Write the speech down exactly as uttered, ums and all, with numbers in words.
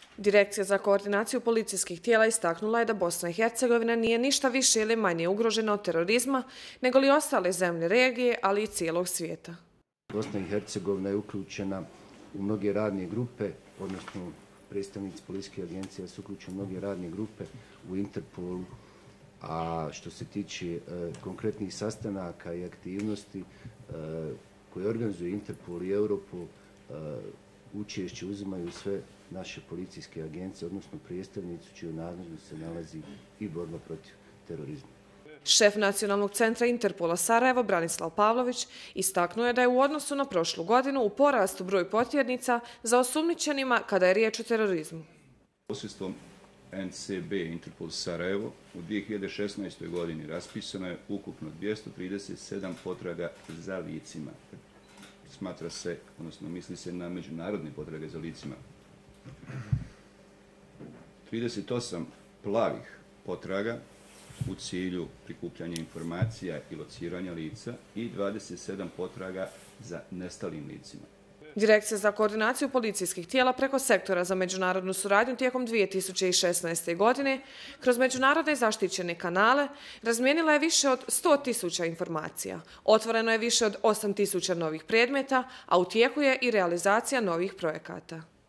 Direkcija za koordinaciju policijskih tijela istaknula je da Bosna i Hercegovina nije ništa više ili manje ugrožena od terorizma, nego li ostale zemlje regije, ali i cijelog svijeta. Bosna i Hercegovina je uključena u mnoge radne grupe, odnosno predstavnici policijske agencije su uključeni u mnoge radne grupe u Interpolu, a što se tiče e, konkretnih sastanaka i aktivnosti e, koje organizuje Interpol i Europol, e, učešće uzimaju sve naše policijske agencije, odnosno predstavnici čiju nadležnost se nalazi i borba protiv terorizma. Šef Nacionalnog centra Interpola Sarajevo, Branislav Pavlović, istaknuo je da je u odnosu na prošlu godinu u porastu broj potjernica za osumnjičenima kada je riječ o terorizmu. Posredstvom N C B Interpol Sarajevo u dvije hiljade šesnaestoj. godini raspisano je ukupno dvjesto trideset sedam potraga za licima. Smatra se, odnosno misli se na međunarodne potrage za licima. trideset osam plavih potraga u cilju prikupljanja informacija i lociranja lica i dvadeset sedam potraga za nestalim licima. Direkcija za koordinaciju policijskih tijela preko sektora za međunarodnu suradnju tijekom dvije tisuće šesnaeste. godine kroz međunarodne zaštićene kanale razmijenila je više od sto tisuća informacija. Otvoreno je više od osam tisuća novih predmeta, a u tijeku je i realizacija novih projekata.